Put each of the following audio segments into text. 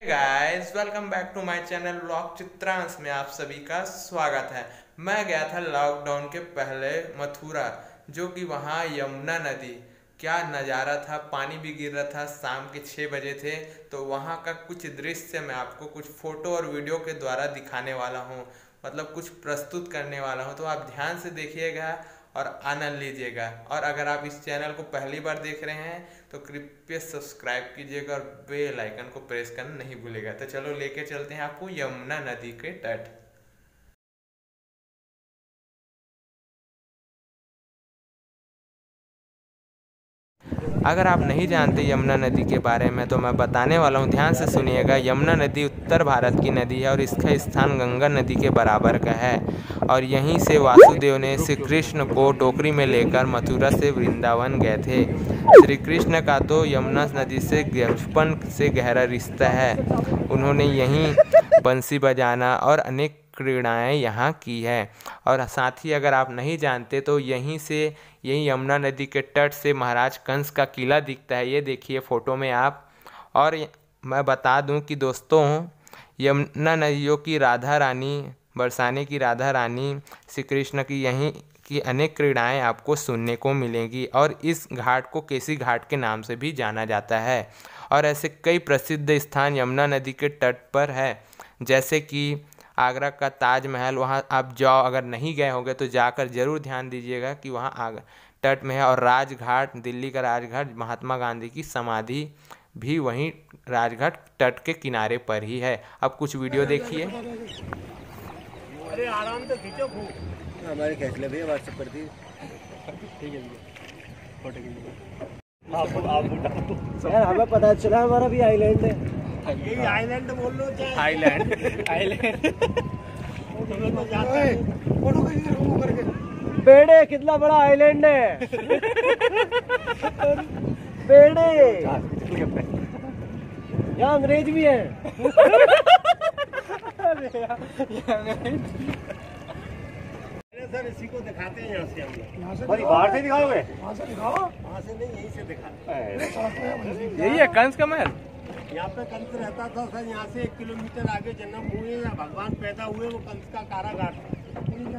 Guys welcome back to my channel vlog Chitransh में आप सभी का स्वागत है। मैं गया था लॉकडाउन के पहले मथुरा, जो कि वहाँ यमुना नदी, क्या नज़ारा था। पानी भी गिर रहा था, शाम के 6 बजे थे। तो वहाँ का कुछ दृश्य मैं आपको कुछ फोटो और वीडियो के द्वारा दिखाने वाला हूँ, मतलब कुछ प्रस्तुत करने वाला हूँ। तो आप ध्यान से देखिएगा और आनंद लीजिएगा। और अगर आप इस चैनल को पहली बार देख रहे हैं तो कृपया सब्सक्राइब कीजिएगा और बेल आइकन को प्रेस करना नहीं भूलिएगा। तो चलो लेके चलते हैं आपको यमुना नदी के तट। अगर आप नहीं जानते यमुना नदी के बारे में तो मैं बताने वाला हूँ, ध्यान से सुनिएगा। यमुना नदी उत्तर भारत की नदी है और इसका स्थान गंगा नदी के बराबर का है। और यहीं से वासुदेव ने श्री कृष्ण को टोकरी में लेकर मथुरा से वृंदावन गए थे। श्री कृष्ण का तो यमुना नदी से बचपन से गहरा रिश्ता है। उन्होंने यहीं बंसी बजाना और अनेक क्रीड़ाएं यहाँ की है। और साथ ही अगर आप नहीं जानते तो यहीं यमुना नदी के तट से महाराज कंस का किला दिखता है, ये देखिए फोटो में आप। और मैं बता दूं कि दोस्तों, यमुना नदियों की राधा रानी, बरसाने की राधा रानी, श्री कृष्ण की यहीं की अनेक क्रीड़ाएं आपको सुनने को मिलेंगी। और इस घाट को केसी घाट के नाम से भी जाना जाता है। और ऐसे कई प्रसिद्ध स्थान यमुना नदी के तट पर है, जैसे कि आगरा का ताजमहल। वहाँ आप जाओ, अगर नहीं गए होंगे तो जाकर ज़रूर ध्यान दीजिएगा कि वहाँ आगरा तट में है। और राजघाट, दिल्ली का राजघाट, महात्मा गांधी की समाधि भी वहीं राजघाट तट के किनारे पर ही है। अब कुछ वीडियो देखिए। अरे आराम से खींचो, हमारे खींच ले भैया, व्हाट्सएप कर दी। ठीक है फोटो यार, हमें पता चला हमारा भी आइलैंड है। यही आइलैंड बोल लो, आइलैंड बेड़े, कितना बड़ा आइलैंड है। बेड़े, यहाँ अंग्रेज भी है। सर इसी को दिखाते हैं, यहाँ से हम लोग बाहर से दिखाओगे? वहाँ से दिखाओ। वहाँ से नहीं, यहीं से दिखाते। यही है कंस का महल। यहाँ पे कंस रहता था सर। यहाँ से 1 किलोमीटर आगे जन्म हुए या भगवान पैदा हुए, वो कंस का कारागार था।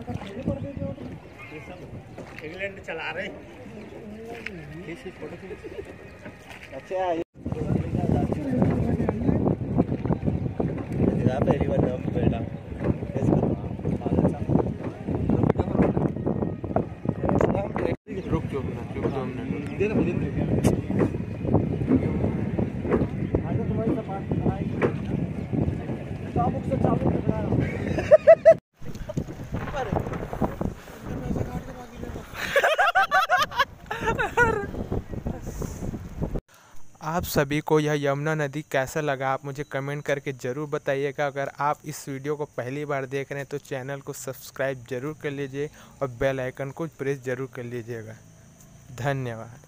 ये सब इंग्लैंड चला रहे। अच्छा, पहली बार नाम बेटा आप सभी को यह यमुना नदी कैसा लगा, आप मुझे कमेंट करके ज़रूर बताइएगा। अगर आप इस वीडियो को पहली बार देख रहे हैं तो चैनल को सब्सक्राइब ज़रूर कर लीजिए और बेल आइकन को प्रेस ज़रूर कर लीजिएगा। धन्यवाद।